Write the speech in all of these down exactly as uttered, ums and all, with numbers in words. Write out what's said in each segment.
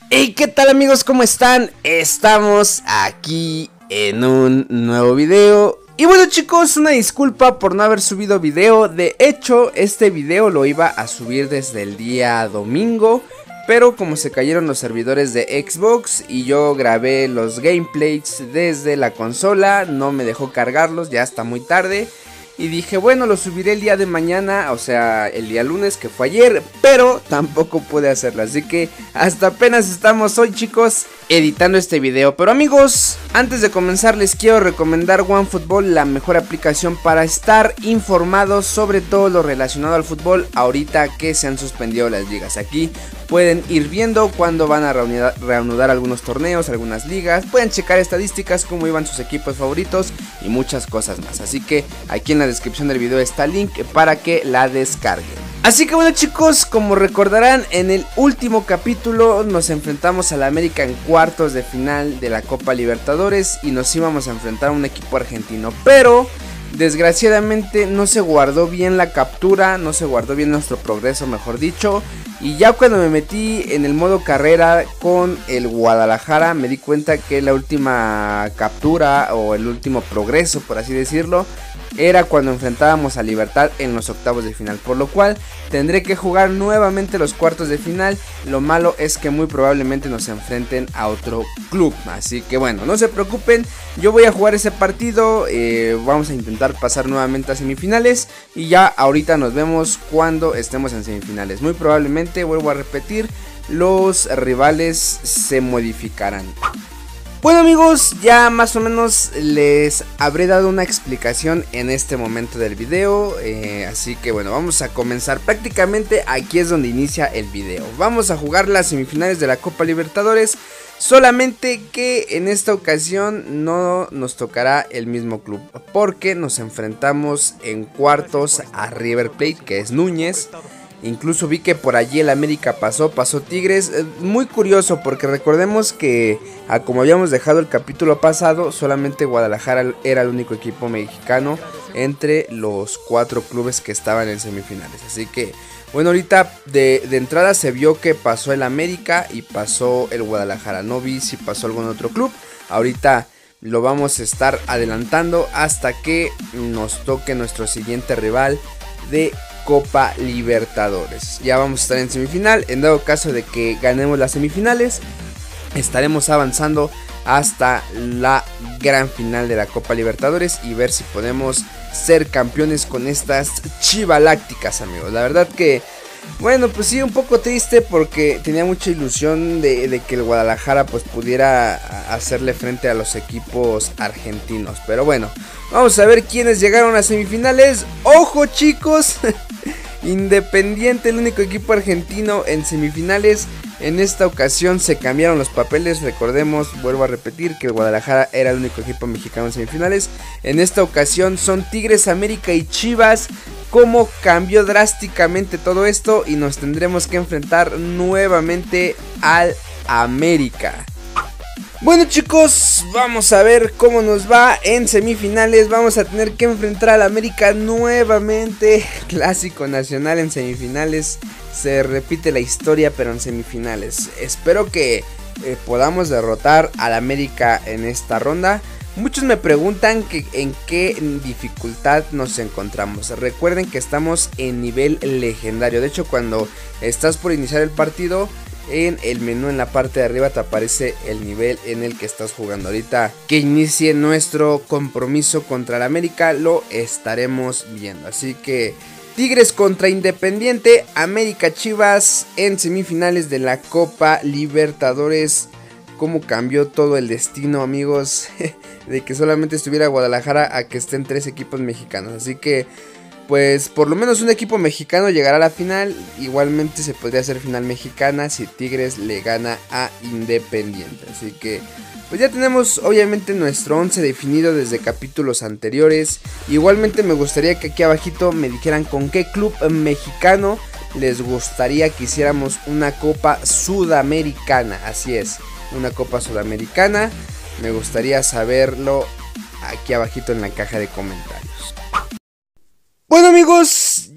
Hey, ¿qué tal amigos? ¿Cómo están? Estamos aquí en un nuevo video. Y bueno chicos, una disculpa por no haber subido video. De hecho, este video lo iba a subir desde el día domingo, pero como se cayeron los servidores de Xbox y yo grabé los gameplays desde la consola, no me dejó cargarlos, ya está muy tarde. Y dije, bueno, lo subiré el día de mañana, o sea, el día lunes, que fue ayer, pero tampoco pude hacerlo. Así que hasta apenas estamos hoy, chicos, editando este video. Pero amigos, antes de comenzar les quiero recomendar OneFootball, la mejor aplicación para estar informados sobre todo lo relacionado al fútbol ahorita que se han suspendido las ligas. Aquí pueden ir viendo cuándo van a reanudar, reanudar algunos torneos, algunas ligas. Pueden checar estadísticas, cómo iban sus equipos favoritos y muchas cosas más. Así que aquí en la descripción del video está el link para que la descarguen. Así que bueno chicos, como recordarán, en el último capítulo nos enfrentamos a la América en cuartos de final de la Copa Libertadores y nos íbamos a enfrentar a un equipo argentino, pero desgraciadamente no se guardó bien la captura, no se guardó bien nuestro progreso, mejor dicho. Y ya cuando me metí en el modo carrera con el Guadalajara me di cuenta que la última captura o el último progreso, por así decirlo, era cuando enfrentábamos a Libertad en los octavos de final, por lo cual tendré que jugar nuevamente los cuartos de final. Lo malo es que muy probablemente nos enfrenten a otro club, así que bueno, no se preocupen, yo voy a jugar ese partido, eh, vamos a intentar pasar nuevamente a semifinales y ya ahorita nos vemos cuando estemos en semifinales. Muy probablemente, vuelvo a repetir, los rivales se modificarán. Bueno amigos, ya más o menos les habré dado una explicación en este momento del video, eh, así que bueno, vamos a comenzar. Prácticamente aquí es donde inicia el video. Vamos a jugar las semifinales de la Copa Libertadores, solamente que en esta ocasión no nos tocará el mismo club, porque nos enfrentamos en cuartos a River Plate, que es Núñez. Incluso vi que por allí el América pasó, pasó Tigres. eh, Muy curioso porque recordemos que a como habíamos dejado el capítulo pasado, solamente Guadalajara era el único equipo mexicano entre los cuatro clubes que estaban en semifinales. Así que bueno, ahorita de, de entrada se vio que pasó el América y pasó el Guadalajara. No vi si pasó algún otro club. Ahorita lo vamos a estar adelantando hasta que nos toque nuestro siguiente rival de Copa Libertadores. Ya vamos a estar en semifinal. En dado caso de que ganemos las semifinales, estaremos avanzando hasta la gran final de la Copa Libertadores y ver si podemos ser campeones con estas chivalácticas, amigos. La verdad que, bueno, pues sí, un poco triste porque tenía mucha ilusión de, de que el Guadalajara pues pudiera hacerle frente a los equipos argentinos. Pero bueno, vamos a ver quiénes llegaron a semifinales. ¡Ojo chicos! Independiente, el único equipo argentino en semifinales. En esta ocasión se cambiaron los papeles. Recordemos, vuelvo a repetir, que el Guadalajara era el único equipo mexicano en semifinales. En esta ocasión son Tigres, América y Chivas. Cómo cambió drásticamente todo esto y nos tendremos que enfrentar nuevamente al América. Bueno chicos, vamos a ver cómo nos va en semifinales. Vamos a tener que enfrentar al América nuevamente. Clásico nacional en semifinales. Se repite la historia pero en semifinales. Espero que eh, podamos derrotar al América en esta ronda. Muchos me preguntan que en qué dificultad nos encontramos. Recuerden que estamos en nivel legendario. De hecho, cuando estás por iniciar el partido, en el menú en la parte de arriba te aparece el nivel en el que estás jugando. Ahorita que inicie nuestro compromiso contra el América lo estaremos viendo. Así que Tigres contra Independiente, América Chivas en semifinales de la Copa Libertadores. Cómo cambió todo el destino, amigos, de que solamente estuviera Guadalajara a que estén tres equipos mexicanos. Así que pues por lo menos un equipo mexicano llegará a la final. Igualmente se podría hacer final mexicana si Tigres le gana a Independiente. Así que pues ya tenemos obviamente nuestro once definido desde capítulos anteriores. Igualmente me gustaría que aquí abajito me dijeran con qué club mexicano les gustaría que hiciéramos una Copa Sudamericana. Así es, una Copa Sudamericana. Me gustaría saberlo aquí abajito en la caja de comentarios. Bueno amigos,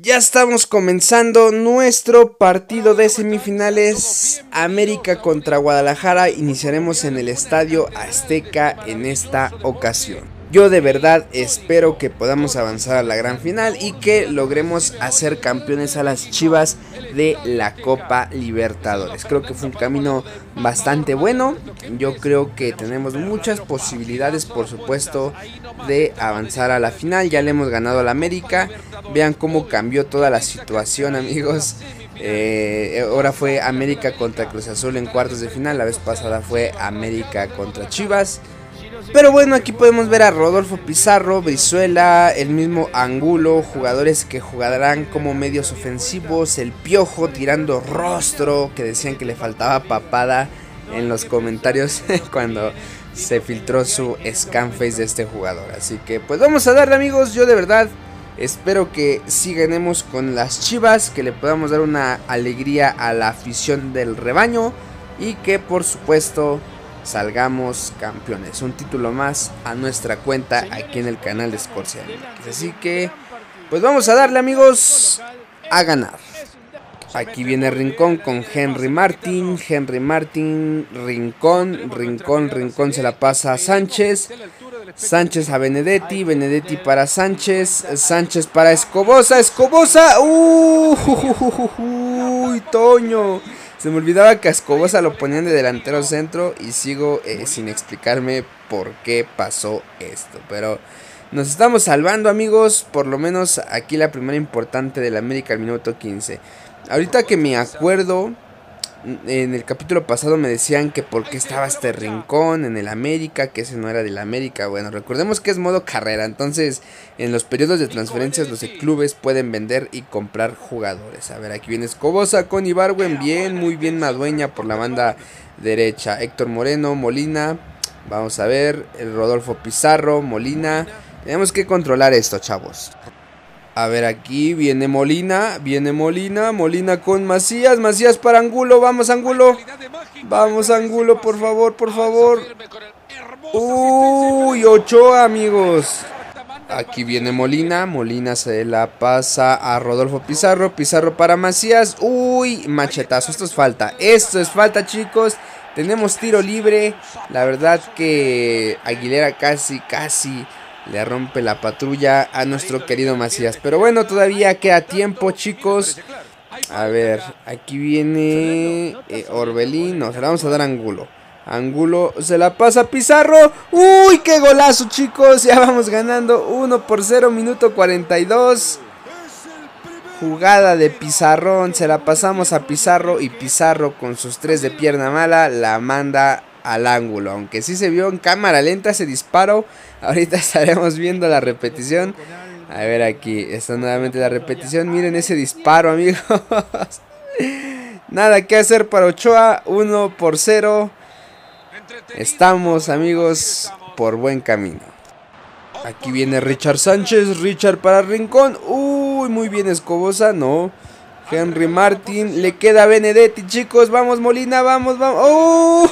Ya estamos comenzando nuestro partido de semifinales, América contra Guadalajara. Iniciaremos en el Estadio Azteca en esta ocasión. Yo de verdad espero que podamos avanzar a la gran final y que logremos hacer campeones a las Chivas de la Copa Libertadores. Creo que fue un camino bastante bueno. Yo creo que tenemos muchas posibilidades, por supuesto, de avanzar a la final. Ya le hemos ganado a la América. Vean cómo cambió toda la situación, amigos. Eh, ahora fue América contra Cruz Azul en cuartos de final. La vez pasada fue América contra Chivas. Pero bueno, aquí podemos ver a Rodolfo Pizarro, Brizuela, el mismo Angulo, jugadores que jugarán como medios ofensivos, el Piojo tirando rostro, que decían que le faltaba papada en los comentarios cuando se filtró su scan face de este jugador. Así que pues vamos a darle, amigos. Yo de verdad espero que sí ganemos con las Chivas, que le podamos dar una alegría a la afición del rebaño y que por supuesto salgamos campeones, un título más a nuestra cuenta aquí en el canal de Scorcia. Así que pues vamos a darle, amigos, a ganar. Aquí viene Rincón con Henry Martin, Henry Martin, Rincón, Rincón, Rincón se la pasa a Sánchez, Sánchez a Benedetti, Benedetti para Sánchez, Sánchez para Escobosa, Escobosa, uh, uy, Toño. Se me olvidaba que a Escobosa lo ponían de delantero centro y sigo eh, sin explicarme por qué pasó esto. Pero nos estamos salvando, amigos, por lo menos aquí la primera importante del América al minuto quince. Ahorita que me acuerdo, en el capítulo pasado me decían que por qué estaba este Rincón en el América, que ese no era del América. Bueno, recordemos que es modo carrera, entonces en los periodos de transferencias los clubes pueden vender y comprar jugadores. A ver, aquí viene Escobosa con Ibargüen, bien, muy bien Madueña por la banda derecha. Héctor Moreno, Molina, vamos a ver, el Rodolfo Pizarro, Molina. Tenemos que controlar esto, chavos. A ver, aquí viene Molina, viene Molina, Molina con Macías, Macías para Angulo, vamos Angulo, vamos Angulo, por favor, por favor. Uy, Ochoa, amigos. Aquí viene Molina, Molina se la pasa a Rodolfo Pizarro, Pizarro para Macías, uy, machetazo, esto es falta, esto es falta, chicos. Tenemos tiro libre, la verdad que Aguilera casi, casi le rompe la patrulla a nuestro querido Macías. Pero bueno, todavía queda tiempo, chicos. A ver, aquí viene eh, Orbelín. No, se la vamos a dar a Angulo. Angulo se la pasa a Pizarro. ¡Uy, qué golazo, chicos! Ya vamos ganando uno por cero, minuto cuarenta y dos. Jugada de Pizarrón. Se la pasamos a Pizarro y Pizarro con sus tres de pierna mala la manda al ángulo, aunque sí se vio en cámara lenta ese disparo. Ahorita estaremos viendo la repetición. A ver, aquí está nuevamente la repetición. Miren ese disparo, amigos. Nada que hacer para Ochoa. Uno por cero. Estamos, amigos, por buen camino. Aquí viene Richard Sánchez. Richard para Rincón. Uy, muy bien Escobosa. No, Henry Martin, le queda a Benedetti, chicos, vamos Molina, vamos, vamos. ¡Oh!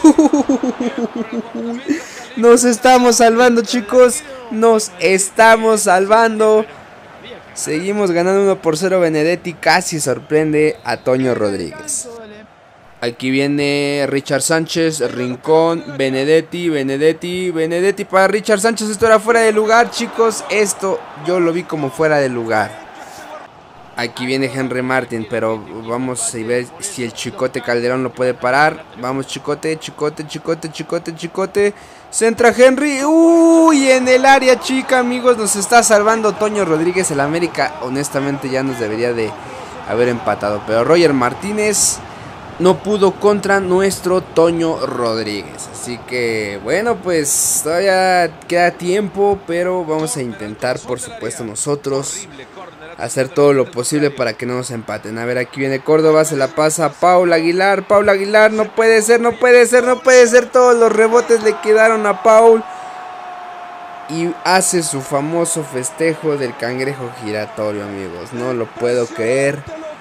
Nos estamos salvando, chicos, nos estamos salvando. Seguimos ganando uno por cero, Benedetti casi sorprende a Toño Rodríguez. Aquí viene Richard Sánchez, Rincón, Benedetti, Benedetti, Benedetti para Richard Sánchez, esto era fuera de lugar, chicos, esto yo lo vi como fuera de lugar. Aquí viene Henry Martin, pero vamos a ver si el Chicote Calderón lo puede parar. Vamos Chicote, Chicote, Chicote, Chicote, Chicote. Centra Henry. Uy, en el área chica, amigos. Nos está salvando Toño Rodríguez. El América honestamente ya nos debería de haber empatado. Pero Roger Martínez no pudo contra nuestro Toño Rodríguez. Así que bueno, pues todavía queda tiempo, pero vamos a intentar, por supuesto, nosotros hacer todo lo posible para que no nos empaten. A ver, aquí viene Córdoba, se la pasa a Paul Aguilar. Paul Aguilar, no puede ser, no puede ser, no puede ser. Todos los rebotes le quedaron a Paul. Y hace su famoso festejo del cangrejo giratorio, amigos. No lo puedo creer.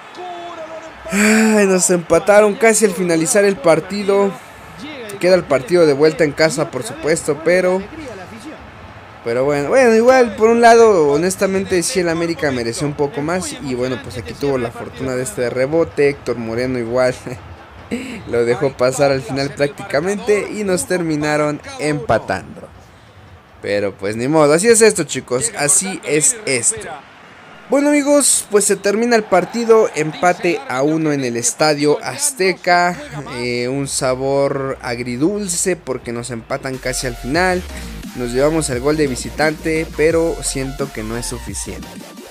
Ay, nos empataron casi al finalizar el partido. Queda el partido de vuelta en casa, por supuesto, pero Pero bueno, bueno, igual por un lado, honestamente sí el América mereció un poco más. Y bueno, pues aquí tuvo la fortuna de este rebote. Héctor Moreno igual lo dejó pasar al final prácticamente y nos terminaron empatando. Pero pues ni modo, así es esto, chicos, así es esto. Bueno, amigos, pues se termina el partido, empate a uno en el Estadio Azteca, eh, un sabor agridulce porque nos empatan casi al final, nos llevamos el gol de visitante, pero siento que no es suficiente.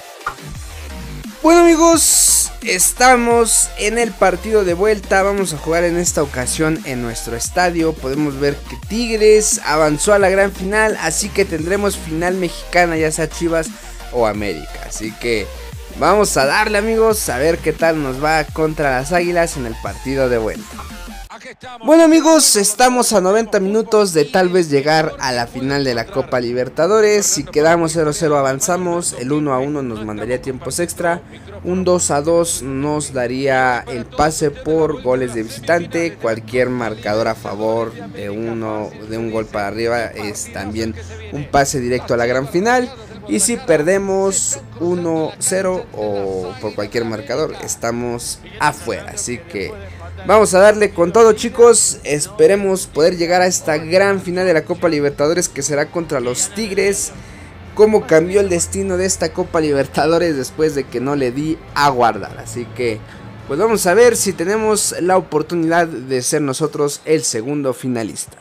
Bueno, amigos, estamos en el partido de vuelta, vamos a jugar en esta ocasión en nuestro estadio. Podemos ver que Tigres avanzó a la gran final, así que tendremos final mexicana, ya sea Chivas o América. Así que vamos a darle, amigos, a ver qué tal nos va contra las Águilas en el partido de vuelta. Bueno, amigos, estamos a noventa minutos de tal vez llegar a la final de la Copa Libertadores. Si quedamos cero cero avanzamos, el uno a uno nos mandaría tiempos extra, un dos a dos nos daría el pase por goles de visitante. Cualquier marcador a favor de uno, de un gol para arriba es también un pase directo a la gran final. Y si perdemos uno cero o por cualquier marcador, estamos afuera. Así que vamos a darle con todo, chicos. Esperemos poder llegar a esta gran final de la Copa Libertadores, que será contra los Tigres. Cómo cambió el destino de esta Copa Libertadores después de que no le di a guardar. Así que pues vamos a ver si tenemos la oportunidad de ser nosotros el segundo finalista.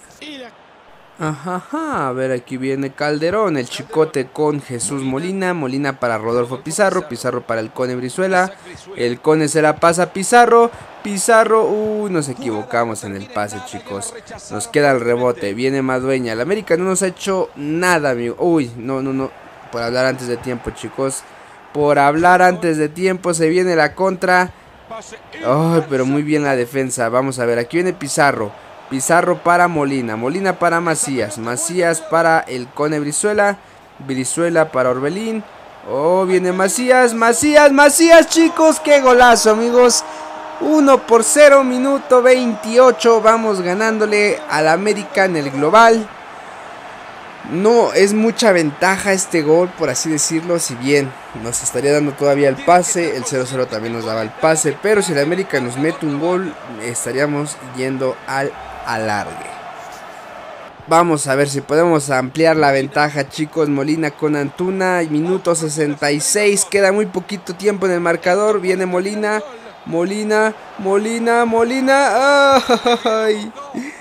Ajá, a ver, aquí viene Calderón, el Chicote con Jesús Molina, Molina para Rodolfo Pizarro, Pizarro para el Cone Brizuela, el Cone se la pasa a Pizarro, Pizarro, uy, nos equivocamos en el pase, chicos, nos queda el rebote, viene Madueña, el América no nos ha hecho nada, amigo, uy, no, no, no, por hablar antes de tiempo, chicos, por hablar antes de tiempo, se viene la contra, ay, pero muy bien la defensa, vamos a ver, aquí viene Pizarro, Pizarro para Molina, Molina para Macías, Macías para el Cone Brizuela, Brizuela para Orbelín, oh, viene Macías, Macías, Macías, chicos, qué golazo, amigos, uno por cero, minuto veintiocho, vamos ganándole al América en el global. No es mucha ventaja este gol, por así decirlo, si bien nos estaría dando todavía el pase, el cero cero también nos daba el pase, pero si el América nos mete un gol, estaríamos yendo al alargue. Vamos a ver si podemos ampliar la ventaja, chicos. Molina con Antuna, minuto sesenta y seis, queda muy poquito tiempo en el marcador, viene Molina, Molina, Molina, Molina, ¡ay!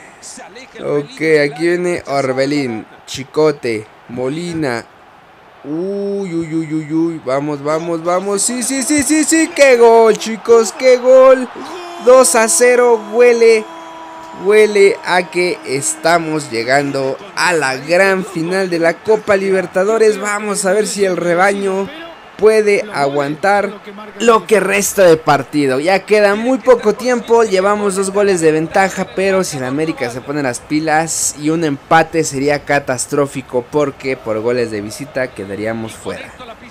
Ok, aquí viene Orbelín, Chicote, Molina, uy, uy, uy, uy, uy, vamos, vamos, vamos, sí, sí, sí, sí, sí, qué gol, chicos, qué gol, dos a cero, huele, huele a que estamos llegando a la gran final de la Copa Libertadores. Vamos a ver si el rebaño puede aguantar lo que resta de partido. Ya queda muy poco tiempo, llevamos dos goles de ventaja, pero si el América se pone las pilas y un empate sería catastrófico, porque por goles de visita quedaríamos fuera.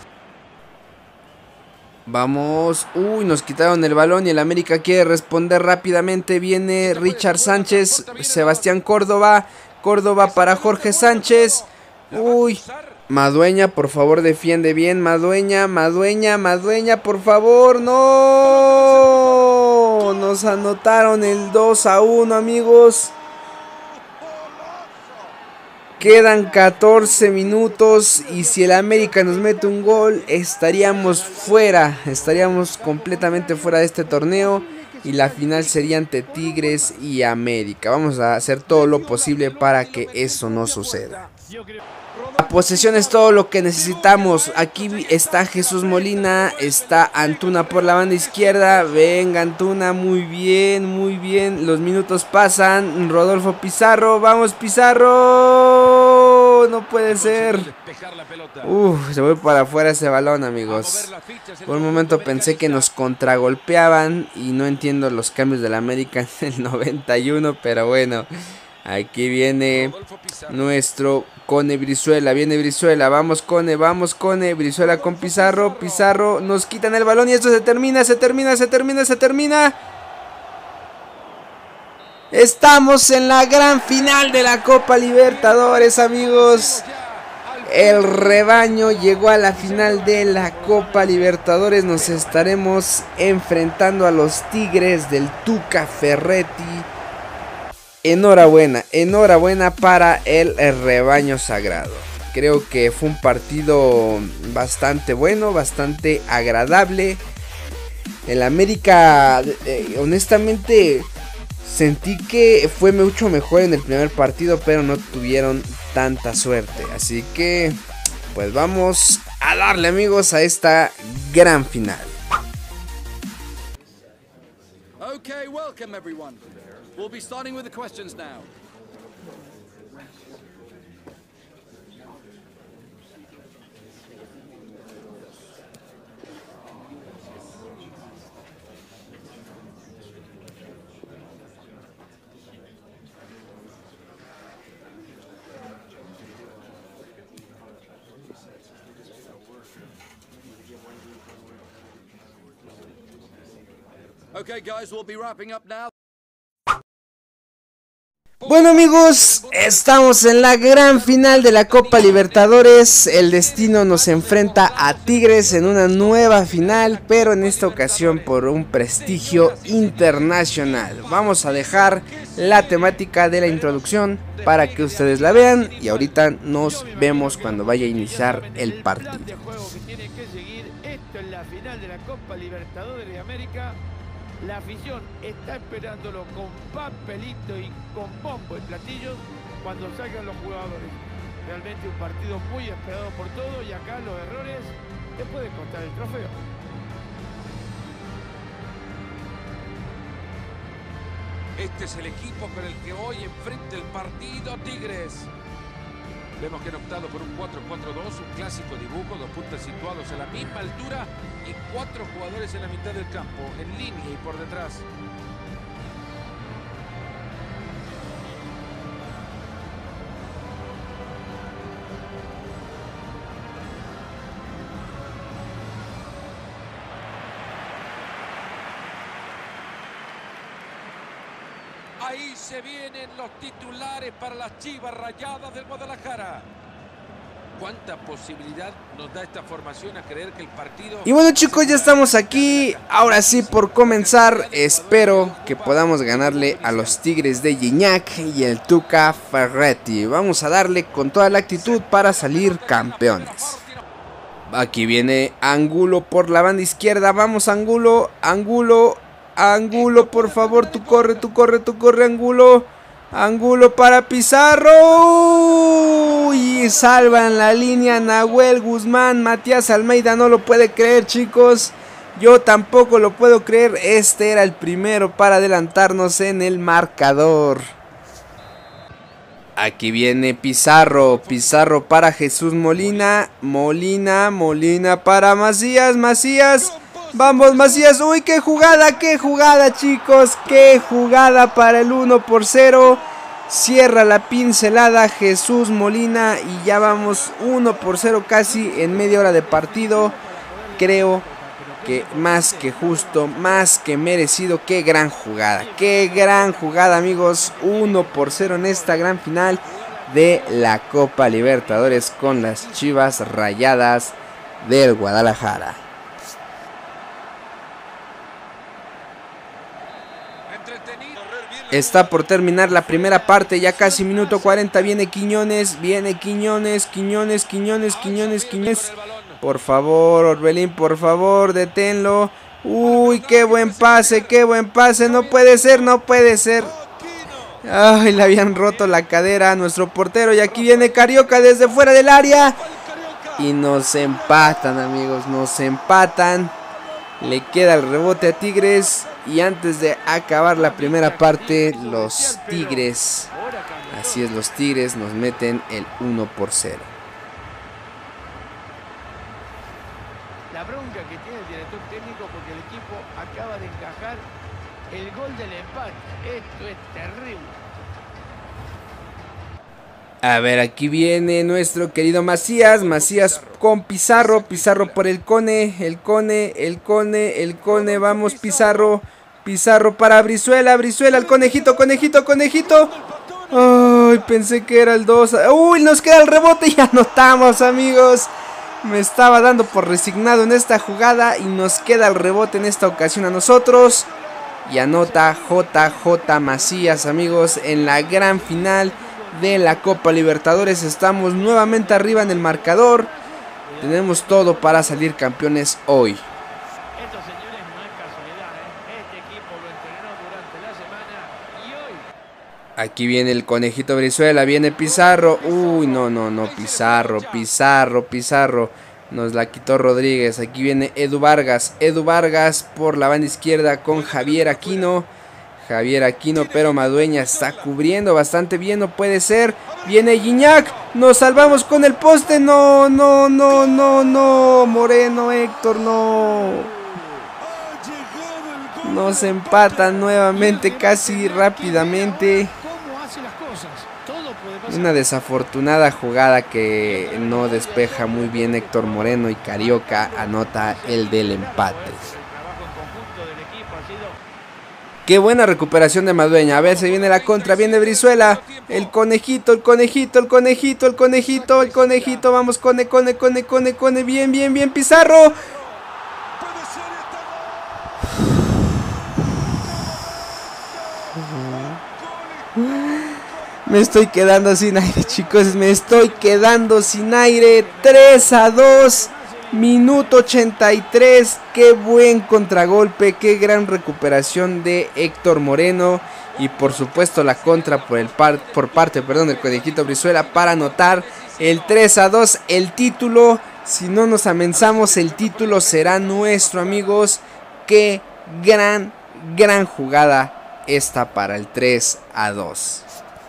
Vamos, uy, nos quitaron el balón y el América quiere responder rápidamente. Viene Richard Sánchez, Sebastián Córdoba, Córdoba para Jorge Sánchez, uy, Madueña, por favor, defiende bien, Madueña, Madueña, Madueña, por favor, no, nos anotaron el dos a uno, amigos. Quedan catorce minutos y si el América nos mete un gol, estaríamos fuera, estaríamos completamente fuera de este torneo y la final sería ante Tigres y América. Vamos a hacer todo lo posible para que eso no suceda. La posesión es todo lo que necesitamos. Aquí está Jesús Molina, está Antuna por la banda izquierda. Venga, Antuna, muy bien, muy bien. Los minutos pasan. Rodolfo Pizarro, vamos Pizarro. No puede ser. Uf, se fue para afuera ese balón, amigos. Por un momento pensé que nos contragolpeaban y no entiendo los cambios del América en el noventa y uno, pero bueno. Aquí viene nuestro Cone Brizuela, viene Brizuela, vamos Cone, vamos Cone, Brizuela con Pizarro, Pizarro, nos quitan el balón y esto se termina, se termina, se termina, se termina. Estamos en la gran final de la Copa Libertadores, amigos. El rebaño llegó a la final de la Copa Libertadores. Nos estaremos enfrentando a los Tigres del Tuca Ferretti. Enhorabuena, enhorabuena para el rebaño sagrado. Creo que fue un partido bastante bueno, bastante agradable. El América, eh, honestamente, sentí que fue mucho mejor en el primer partido, pero no tuvieron tanta suerte. Así que, pues vamos a darle, amigos, a esta gran final. Okay, welcome everyone. We'll be starting with the questions now. Okay, guys, we'll be wrapping up now. Bueno, amigos, estamos en la gran final de la Copa Libertadores. El destino nos enfrenta a Tigres en una nueva final, pero en esta ocasión por un prestigio internacional. Vamos a dejar la temática de la introducción para que ustedes la vean y ahorita nos vemos cuando vaya a iniciar el partido. La afición está esperándolo con papelito y con bombo y platillos cuando salgan los jugadores. Realmente un partido muy esperado por todos y acá los errores te pueden costar el trofeo. Este es el equipo con el que hoy enfrenta el partido Tigres. Vemos que han optado por un cuatro cuatro dos, un clásico dibujo, dos puntas situados a la misma altura y cuatro jugadores en la mitad del campo, en línea y por detrás. Ahí se vienen los titulares para las Chivas Rayadas del Guadalajara. ¿Cuánta posibilidad nos da esta formación a creer que el partido... Y bueno, chicos, ya estamos aquí. Ahora sí, por comenzar, espero que podamos ganarle a los Tigres de Gignac y el Tuca Ferretti. Vamos a darle con toda la actitud para salir campeones. Aquí viene Angulo por la banda izquierda. Vamos, Angulo, Angulo, Angulo, por favor, tú corre, tú corre, tú corre, Angulo. Angulo para Pizarro. Y salvan la línea Nahuel Guzmán. Matías Almeida no lo puede creer, chicos. Yo tampoco lo puedo creer. Este era el primero para adelantarnos en el marcador. Aquí viene Pizarro. Pizarro para Jesús Molina. Molina, Molina para Macías. Macías. Vamos, Macías. Uy, qué jugada, qué jugada, chicos. Qué jugada para el uno por cero. Cierra la pincelada Jesús Molina y ya vamos uno por cero casi en media hora de partido. Creo que más que justo, más que merecido. Qué gran jugada, qué gran jugada, amigos. uno por cero en esta gran final de la Copa Libertadores con las Chivas Rayadas del Guadalajara. Está por terminar la primera parte, ya casi minuto cuarenta. Viene Quiñones, viene Quiñones, Quiñones, Quiñones, Quiñones, Quiñones. Por favor, Orbelín, por favor, deténlo. Uy, qué buen pase, qué buen pase. No puede ser, no puede ser. Ay, le habían roto la cadera a nuestro portero. Y aquí viene Carioca desde fuera del área. Y nos empatan, amigos, nos empatan. Le queda el rebote a Tigres. Y antes de acabar la primera parte, los Tigres, así es, los Tigres nos meten el uno por cero. La bronca que tiene el director técnico porque el equipo acaba de encajar el gol del empate. Esto es terrible. A ver, aquí viene nuestro querido Macías. Macías con Pizarro. Pizarro por el Cone. El Cone, el Cone, el Cone. Vamos, Pizarro. Pizarro para Brizuela. Brizuela, el conejito, conejito, conejito. Ay, pensé que era el dos. Uy, nos queda el rebote y anotamos, amigos. Me estaba dando por resignado en esta jugada y nos queda el rebote en esta ocasión a nosotros. Y anota J J Macías, amigos, en la gran final de la Copa Libertadores. Estamos nuevamente arriba en el marcador. Tenemos todo para salir campeones hoy. Esto, señores, no es casualidad, ¿eh? Este equipo lo entrenó durante la semana y hoy... Aquí viene el conejito Brizuela, viene Pizarro. Uy, no, no, no, Pizarro, Pizarro, Pizarro. Nos la quitó Rodríguez. Aquí viene Edu Vargas, Edu Vargas por la banda izquierda con Javier Aquino. Javier Aquino, pero Madueña está cubriendo bastante bien, no puede ser. Viene Gignac, nos salvamos con el poste. No, no, no, no, no. Moreno, Héctor, no. Nos empatan nuevamente casi rápidamente. Una desafortunada jugada que no despeja muy bien Héctor Moreno y Carioca anota el del empate. Qué buena recuperación de Madueña. A ver, se viene la contra, viene Brizuela. El conejito, el conejito, el conejito, el conejito, el conejito. Vamos, cone, cone, cone, cone, cone. Bien, bien, bien, Pizarro. Me estoy quedando sin aire, chicos. Me estoy quedando sin aire. tres a dos. Minuto ochenta y tres. Qué buen contragolpe. Qué gran recuperación de Héctor Moreno. Y por supuesto la contra por, el par por parte perdón, del conejito Brizuela para anotar el tres a dos. El título. Si no nos amenzamos, el título será nuestro, amigos. Qué gran, gran jugada esta para el tres a dos.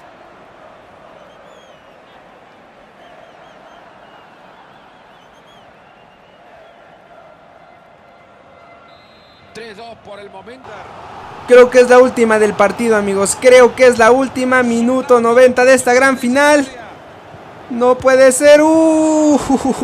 tres dos por el momento. Creo que es la última del partido, amigos. Creo que es la última. Minuto noventa de esta gran final. No puede ser. Uh.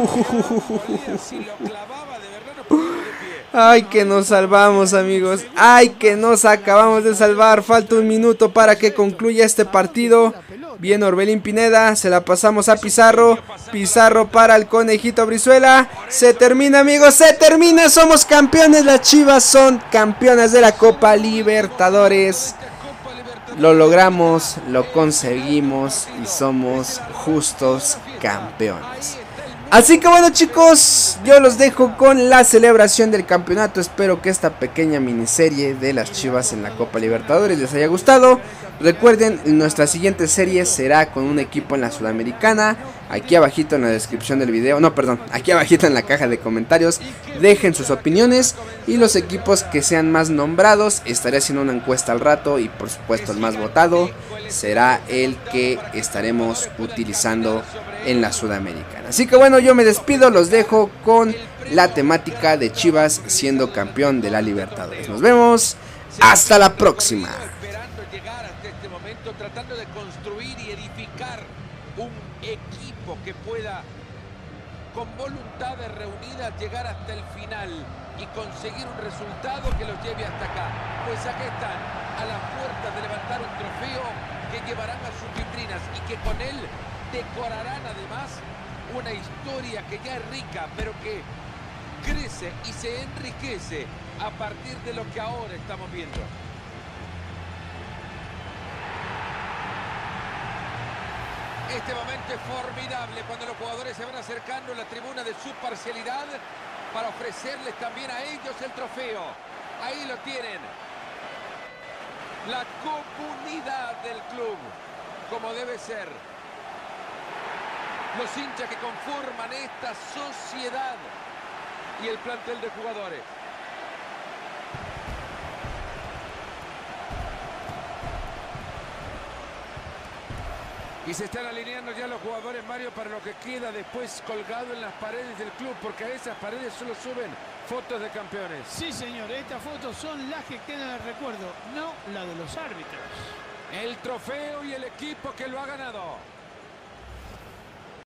Ay, que nos salvamos, amigos. Ay, que nos acabamos de salvar. Falta un minuto para que concluya este partido. Bien, Orbelín Pineda. Se la pasamos a Pizarro. Pizarro para el conejito Brizuela. Se termina, amigos. Se termina. Somos campeones. Las Chivas son campeonas de la Copa Libertadores. Lo logramos, lo conseguimos y somos justos campeones. Así que bueno, chicos, yo los dejo con la celebración del campeonato. Espero que esta pequeña miniserie de las Chivas en la Copa Libertadores les haya gustado. Recuerden, nuestra siguiente serie será con un equipo en la Sudamericana. Aquí abajito en la descripción del video, no perdón, aquí abajito en la caja de comentarios, dejen sus opiniones y los equipos que sean más nombrados. Estaré haciendo una encuesta al rato y por supuesto el más votado será el que estaremos utilizando en la Sudamericana. Así que bueno, yo me despido, los dejo con la temática de Chivas siendo campeón de la Libertadores. Nos vemos, hasta la próxima. Tratando de construir y edificar un equipo que pueda con voluntades reunidas llegar hasta el final y conseguir un resultado que los lleve hasta acá. Pues aquí están, a las puertas de levantar un trofeo que llevarán a sus vitrinas y que con él decorarán además una historia que ya es rica, pero que crece y se enriquece a partir de lo que ahora estamos viendo. Este momento es formidable cuando los jugadores se van acercando a la tribuna de su parcialidad para ofrecerles también a ellos el trofeo. Ahí lo tienen. La comunidad del club, como debe ser. Los hinchas que conforman esta sociedad y el plantel de jugadores. Y se están alineando ya los jugadores, Mario, para lo que queda después colgado en las paredes del club, porque a esas paredes solo suben fotos de campeones. Sí, señor, estas fotos son las que quedan en el recuerdo, no la de los árbitros. El trofeo y el equipo que lo ha ganado.